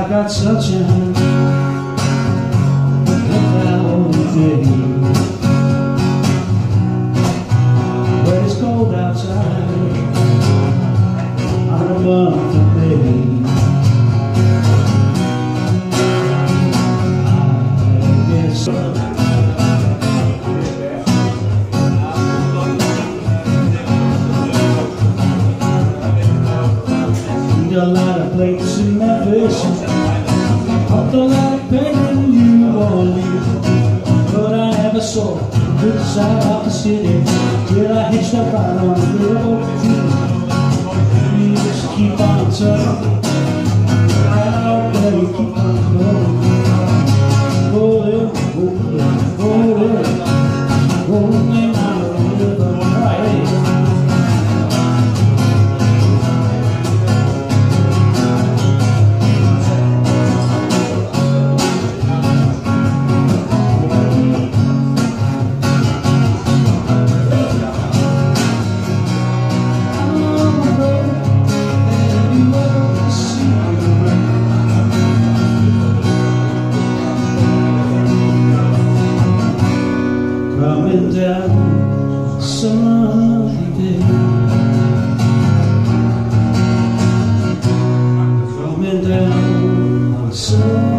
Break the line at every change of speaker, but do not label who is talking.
got such a day when it's cold outside on a month of May. I guess eat a lot of plates in Memphis, talked a lot of pain in New Orleans, but I never saw the good side of the city till I hitched a ride on the railroad tree. You just keep on turning, right out there you keep on going. Oh yeah, oh yeah, oh yeah, oh yeah, I live on right. Coming down Sunday, coming down Sunday.